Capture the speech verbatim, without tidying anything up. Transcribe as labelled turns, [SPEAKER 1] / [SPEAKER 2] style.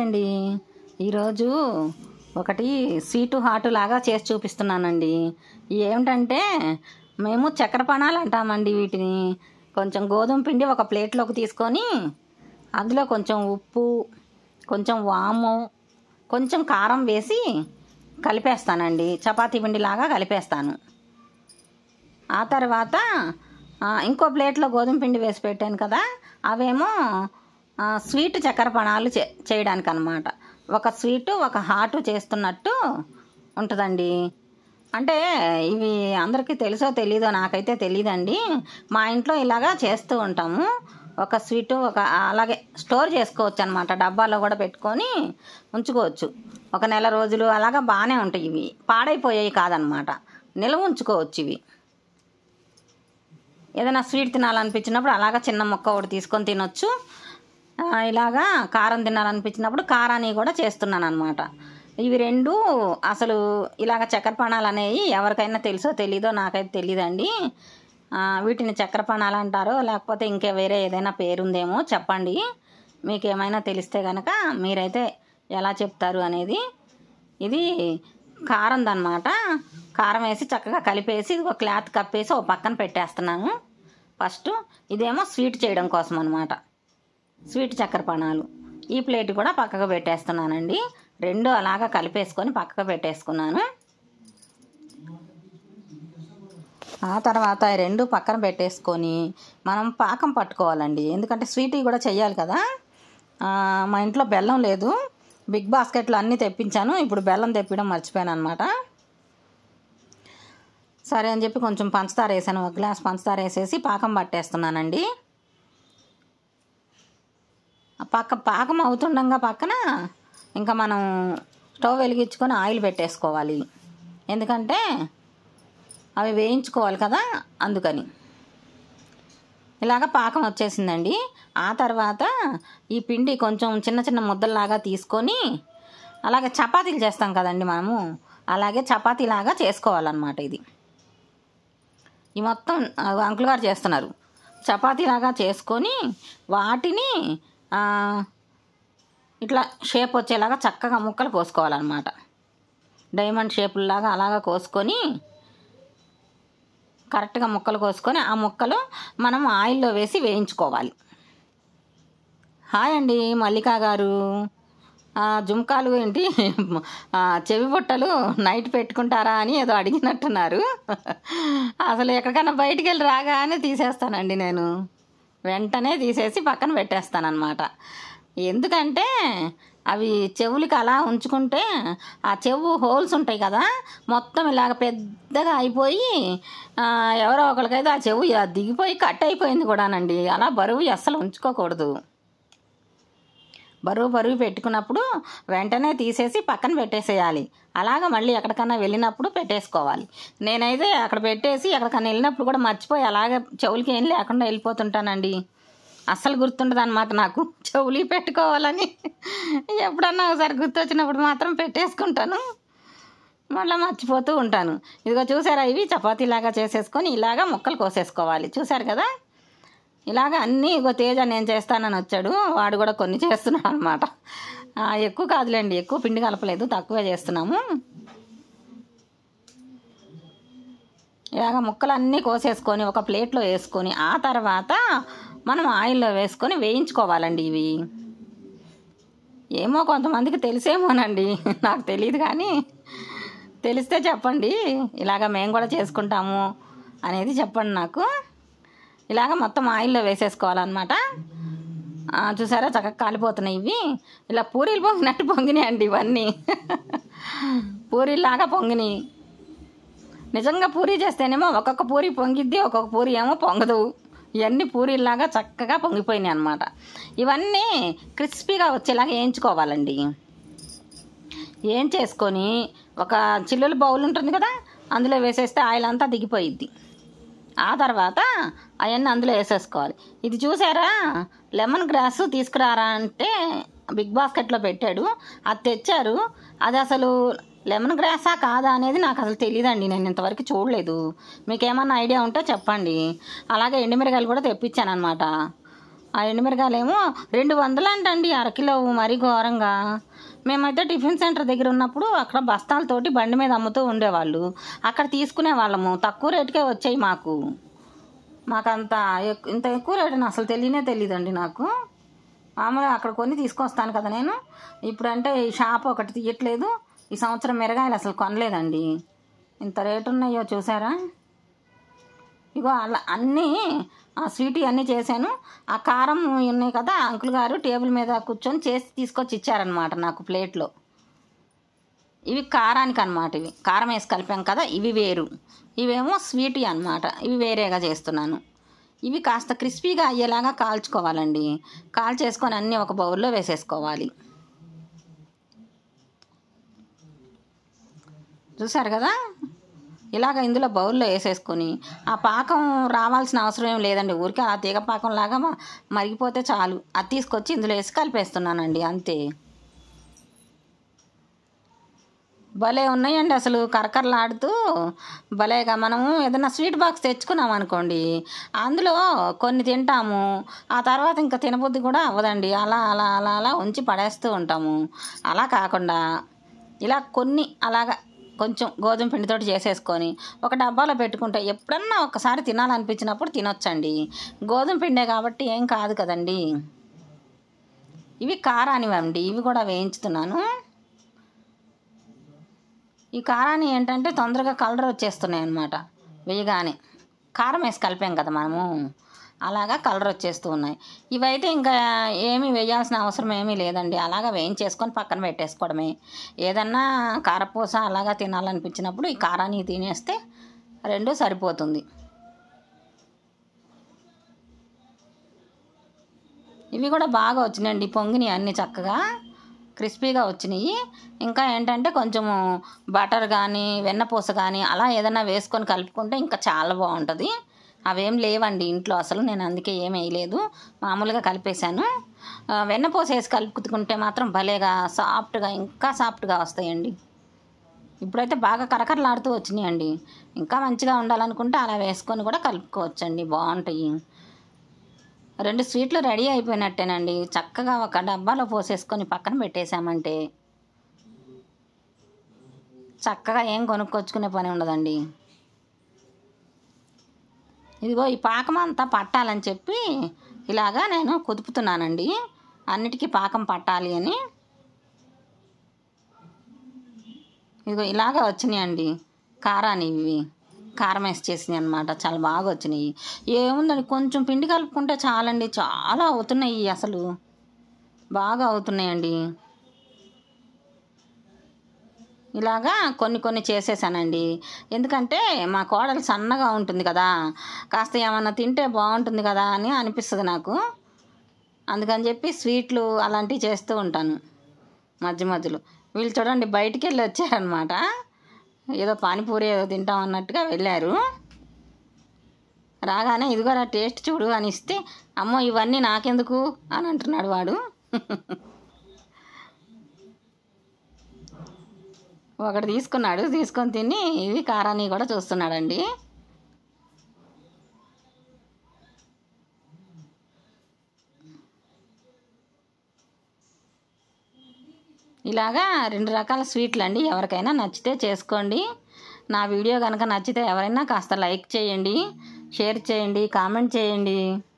[SPEAKER 1] అండి. ఈరోజు ఒకటి స్వీటు హాటు లాగా చేసి చూపిస్తున్నానండి. ఏమిటంటే మేము చక్కెర పానాలు అంటామండి వీటిని. కొంచెం గోధుమ పిండి ఒక ప్లేట్లోకి తీసుకొని అందులో కొంచెం ఉప్పు, కొంచెం వాము, కొంచెం కారం వేసి కలిపేస్తానండి. చపాతీ పిండిలాగా కలిపేస్తాను. ఆ తర్వాత ఇంకో ప్లేట్లో గోధుమ పిండి వేసి పెట్టాను కదా, అవేమో స్వీట్ చక్కెర పానాలు చే చేయడానికి అనమాట. ఒక స్వీటు ఒక హాటు చేస్తున్నట్టు ఉంటుందండి. అంటే ఇవి అందరికీ తెలుసో తెలీదో నాకైతే తెలియదండి. మా ఇంట్లో ఇలాగా చేస్తూ ఉంటాము. ఒక స్వీటు ఒక అలాగే స్టోర్ చేసుకోవచ్చు అనమాట. డబ్బాలో కూడా పెట్టుకొని ఉంచుకోవచ్చు. ఒక నెల రోజులు అలాగా బాగానే ఉంటాయి. ఇవి పాడైపోయాయి కాదనమాట, నిల్వ ఉంచుకోవచ్చు. ఇవి ఏదైనా స్వీట్ తినాలనిపించినప్పుడు అలాగా చిన్న ముక్క ఒకటి తీసుకొని తినొచ్చు. ఇలాగా కారం తినాలనిపించినప్పుడు కారాన్ని కూడా చేస్తున్నాను అనమాట. ఇవి రెండు అసలు ఇలాగ చక్కెర పానాలు అనేవి ఎవరికైనా తెలుసో తెలీదో నాకైతే తెలియదండి. వీటిని చక్కెర పానాలు అంటారో లేకపోతే ఇంకా వేరే ఏదైనా పేరుందేమో చెప్పండి. మీకు ఏమైనా తెలిస్తే కనుక మీరైతే ఎలా చెప్తారు అనేది. ఇది కారందన్నమాట. కారం వేసి చక్కగా కలిపేసి ఒక క్లాత్ కప్పేసి ఒక పక్కన పెట్టేస్తున్నాను ఫస్ట్. ఇదేమో స్వీట్ చేయడం కోసం అనమాట, స్వీట్ చక్కెర పానాలు. ఈ ప్లేట్ కూడా పక్కకు పెట్టేస్తున్నానండి. రెండు అలాగా కలిపేసుకొని పక్కకు పెట్టేసుకున్నాను. ఆ తర్వాత రెండు పక్కన పెట్టేసుకొని మనం పాకం పట్టుకోవాలండి. ఎందుకంటే స్వీట్ కూడా చెయ్యాలి కదా. మా ఇంట్లో బెల్లం లేదు. బిగ్ బాస్కెట్లో అన్నీ తెప్పించాను. ఇప్పుడు బెల్లం తెప్పడం మర్చిపోయాను అనమాట. సరే అని చెప్పి కొంచెం పంచదార వేసాను. ఒక గ్లాస్ పంచదార వేసేసి పాకం పట్టేస్తున్నానండి. పక్క పాకం అవుతుండగా పక్కన ఇంకా మనం స్టవ్ వెలిగించుకొని ఆయిల్ పెట్టేసుకోవాలి. ఎందుకంటే అవి వేయించుకోవాలి కదా, అందుకని. ఇలాగ పాకం వచ్చేసిందండి. ఆ తర్వాత ఈ పిండి కొంచెం చిన్న చిన్న ముద్దల్లాగా తీసుకొని అలాగే చపాతీలు చేస్తాం కదండి మనము, అలాగే చపాతీలాగా చేసుకోవాలన్నమాట. ఇది ఈ మొత్తం అంకుల్ గారు చేస్తున్నారు. చపాతీలాగా చేసుకొని వాటిని ఇట్లా షేప్ వచ్చేలాగా చక్కగా ముక్కలు కోసుకోవాలన్నమాట. డైమండ్ షేపులాగా అలాగా కోసుకొని కరెక్ట్గా ముక్కలు కోసుకొని ఆ ముక్కలు మనం ఆయిల్లో వేసి వేయించుకోవాలి. హాయ్ అండి మల్లికా గారు. జుంకాలు ఏంటి చెవి బుట్టలు నైట్ పెట్టుకుంటారా అని ఏదో అడిగినట్టున్నారు. అసలు ఎక్కడికైనా బయటికి వెళ్ళి రాగానే తీసేస్తానండి నేను. వెంటనే తీసేసి పక్కన పెట్టేస్తానన్నమాట. ఎందుకంటే అవి చెవులకి అలా ఉంచుకుంటే ఆ చెవు హోల్స్ ఉంటాయి కదా, మొత్తం ఇలాగ పెద్దగా అయిపోయి ఎవరో ఒకరికైతే ఆ చెవు ఇలా దిగిపోయి కట్ అయిపోయింది కూడానండి. అలా బరువు అస్సలు ఉంచుకోకూడదు. బరువు బరువు పెట్టుకున్నప్పుడు వెంటనే తీసేసి పక్కన పెట్టేసేయాలి. అలాగ మళ్ళీ ఎక్కడికన్నా వెళ్ళినప్పుడు పెట్టేసుకోవాలి. నేనైతే అక్కడ పెట్టేసి ఎక్కడికన్నా వెళ్ళినప్పుడు కూడా మర్చిపోయి అలాగే చెవులకి ఏం లేకుండా వెళ్ళిపోతుంటానండి. అస్సలు గుర్తుండదు అనమాట నాకు చెవులు పెట్టుకోవాలని. ఎప్పుడన్నా ఒకసారి గుర్తొచ్చినప్పుడు మాత్రం పెట్టేసుకుంటాను, మళ్ళీ మర్చిపోతూ ఉంటాను. ఇదిగో చూసారా, ఇవి చపాతీలాగా చేసేసుకొని ఇలాగా ముక్కలు కోసేసుకోవాలి. చూసారు కదా, ఇలాగ అన్నీ. ఇగో తేజ నేను చేస్తానని వచ్చాడు, వాడు కూడా కొన్ని చేస్తున్నాడు అనమాట. ఎక్కువ కాదులేండి, ఎక్కువ పిండి కలపలేదు, తక్కువే చేస్తున్నాము. ఇలాగ ముక్కలు అన్నీ కోసేసుకొని ఒక ప్లేట్లో వేసుకొని ఆ తర్వాత మనం ఆయిల్లో వేసుకొని వేయించుకోవాలండి. ఇవి ఏమో కొంతమందికి తెలిసేమోనండి, నాకు తెలియదు. కానీ తెలిస్తే చెప్పండి, ఇలాగ మేము కూడా చేసుకుంటాము అనేది చెప్పండి నాకు. ఇలాగ మొత్తం ఆయిల్లో వేసేసుకోవాలన్నమాట. చూసారా చక్కగా కాలిపోతున్నాయి ఇవి. ఇలా పూరీలు పొంగినట్టు పొంగినాయి అండి ఇవన్నీ. పూరీలాగా పొంగినాయి. నిజంగా పూరీ చేస్తేనేమో ఒక్కొక్క పూరి పొంగిద్ది, ఒక్కొక్క పూరి ఏమో పొంగదు. ఇవన్నీ పూరీలాగా చక్కగా పొంగిపోయినాయి అన్నమాట. ఇవన్నీ క్రిస్పీగా వచ్చేలాగా వేయించుకోవాలండి. ఏం చేసుకొని ఒక చిల్లుల బౌల్ ఉంటుంది కదా, అందులో వేసేస్తే ఆయిల్ అంతా దిగిపోయిద్ది. ఆ తర్వాత అవన్నీ అందులో వేసేసుకోవాలి. ఇది చూసారా, లెమన్ గ్రాస్ తీసుకురారా అంటే బిగ్ బాస్కెట్లో పెట్టాడు, అది తెచ్చారు. అది అసలు లెమన్ గ్రాసా కాదా అనేది నాకు అసలు తెలియదండి, నేను ఇంతవరకు చూడలేదు. మీకు ఏమన్నా ఐడియా ఉంటే చెప్పండి. అలాగే ఎండుమిరగాయలు కూడా తెప్పించాను అనమాట. ఆ ఎండుమిరకాయలు ఏమో రెండు వందలు అంటండి అరకిలో, మరీ ఘోరంగా. మేమైతే టిఫిన్ సెంటర్ దగ్గర ఉన్నప్పుడు అక్కడ బస్తాలతోటి బండి మీద అమ్ముతూ ఉండేవాళ్ళు, అక్కడ తీసుకునే వాళ్ళము. తక్కువ రేటుకే వచ్చాయి మాకు. మాకు అంత ఎక్కు ఇంత ఎక్కువ రేటు అసలు తెలియనే తెలియదండి నాకు. మామూలుగా అక్కడ కొన్ని తీసుకొస్తాను కదా నేను. ఇప్పుడంటే ఈ షాప్ ఒకటి తీయట్లేదు. ఈ సంవత్సరం మిరగాయలు అసలు కొనలేదండి. ఇంత రేటు ఉన్నాయో చూసారా. ఇగో అలా అన్నీ ఆ స్వీట్ అన్నీ చేశాను. ఆ కారం ఉన్నాయి కదా, అంకుల్ గారు టేబుల్ మీద కూర్చొని చేసి తీసుకొచ్చి ఇచ్చారనమాట నాకు ప్లేట్లో. ఇవి కారానికి అనమాట. ఇవి కారం వేసి కలిపాం కదా, ఇవి వేరు. ఇవేమో స్వీట్ అనమాట, ఇవి వేరేగా చేస్తున్నాను. ఇవి కాస్త క్రిస్పీగా అయ్యేలాగా కాల్చుకోవాలండి. కాల్చేసుకొని అన్నీ ఒక బౌల్లో వేసేసుకోవాలి. చూసారు కదా, ఇలాగ ఇందులో బౌల్లో వేసేసుకొని ఆ పాకం రావాల్సిన అవసరం ఏం లేదండి. ఊరికే ఆ తీగ పాకంలాగా మరిగిపోతే చాలు. అది తీసుకొచ్చి ఇందులో వేసి కలిపేస్తున్నానండి, అంతే. భలే ఉన్నాయండి అసలు, కరకరలాడుతూ భలేగా. మనము ఏదైనా స్వీట్ బాక్స్ తెచ్చుకున్నాం అనుకోండి, అందులో కొన్ని తింటాము, ఆ తర్వాత ఇంకా తినబుద్ధి కూడా అవ్వదండి. అలా అలా అలా అలా ఉంచి పడేస్తూ ఉంటాము. అలా కాకుండా ఇలా కొన్ని అలాగా కొంచెం గోధుమ పిండితోటి చేసేసుకొని ఒక డబ్బాలో పెట్టుకుంటే ఎప్పుడన్నా ఒకసారి తినాలనిపించినప్పుడు తినొచ్చండి. గోధుమ పిండే కాబట్టి ఏం కాదు కదండి. ఇవి కారానివండి, ఇవి కూడా వేయించుతున్నాను. ఈ కారాన్ని ఏంటంటే తొందరగా కలర్ వచ్చేస్తున్నాయి అన్నమాట. వేయగానే కారం వేసి కలిపాం కదా మనము, అలాగా కలర్ వచ్చేస్తూ ఉన్నాయి. ఇవైతే ఇంకా ఏమీ వేయాల్సిన అవసరం ఏమీ లేదండి. అలాగా వేయించేసుకొని పక్కన పెట్టేసుకోవడమే. ఏదన్నా కారపూస అలాగా తినాలనిపించినప్పుడు ఈ కారాన్ని తినేస్తే రెండు సరిపోతుంది. ఇవి కూడా బాగా వచ్చినాయండి, పొంగినాయి అన్నీ చక్కగా క్రిస్పీగా వచ్చినాయి. ఇంకా ఏంటంటే కొంచెము బటర్ కానీ వెన్నపూస కానీ అలా ఏదైనా వేసుకొని కలుపుకుంటే ఇంకా చాలా బాగుంటుంది. అవేం లేవండి ఇంట్లో అసలు, నేను అందుకే ఏం వేయలేదు, మామూలుగా కలిపేశాను. వెన్నపూస వేసి కలుపుకుంటే మాత్రం భలేగా సాఫ్ట్గా, ఇంకా సాఫ్ట్గా వస్తాయండి. ఇప్పుడైతే బాగా కరకరలాడుతూ వచ్చినాయండి. ఇంకా మంచిగా ఉండాలనుకుంటే అలా వేసుకొని కూడా కలుపుకోవచ్చండి, బాగుంటాయి. రెండు స్వీట్లు రెడీ అయిపోయినట్టేనండి. చక్కగా ఒక డబ్బాలో పోసేసుకొని పక్కన పెట్టేశామంటే చక్కగా ఏం కొనుక్కొచ్చుకునే పని ఉండదండి. ఇదిగో ఈ పాకం అంతా పట్టాలని చెప్పి ఇలాగా నేను కుదుపుతున్నానండి, అన్నిటికీ పాకం పట్టాలి అని. ఇదిగో ఇలాగా వచ్చినాయండి కారాన్ని. ఇవి కారం వేసి చేసినాయి అనమాట, చాలా బాగా వచ్చినాయి. ఏముందండి, కొంచెం పిండి కలుపుకుంటే చాలండి, చాలా అవుతున్నాయి అసలు, బాగా అవుతున్నాయండి. ఇలాగా కొన్ని కొన్ని చేసేసానండి. ఎందుకంటే మా కోడలు సన్నగా ఉంటుంది కదా, కాస్త ఏమన్నా తింటే బాగుంటుంది కదా అని అనిపిస్తుంది నాకు. అందుకని చెప్పి స్వీట్లు అలాంటివి చేస్తూ ఉంటాను మధ్య మధ్యలో. వీళ్ళు చూడండి బయటికి వెళ్ళి వచ్చారనమాట, ఏదో పానీపూరి ఏదో తింటాం అన్నట్టుగా వెళ్ళారు. రాగానే ఇదిగోరా టేస్ట్ చూడు అని ఇస్తే, అమ్మో ఇవన్నీ నాకెందుకు అని అంటున్నాడు వాడు. ఒకటి తీసుకున్నాడు, తీసుకొని తిని ఇవి కారాన్ని కూడా చూస్తున్నాడండి. ఇలాగా రెండు రకాల స్వీట్లు అండి. ఎవరికైనా నచ్చితే చేసుకోండి. నా వీడియో కనుక నచ్చితే ఎవరైనా కాస్త లైక్ చేయండి, షేర్ చేయండి, కామెంట్ చేయండి.